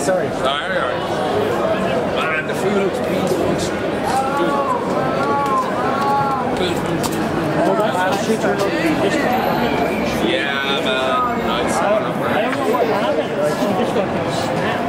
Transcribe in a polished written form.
sorry. Alright. Man, the food looks peaceful. Yeah, man. Nice. I don't know what happened. Like, she just got snap.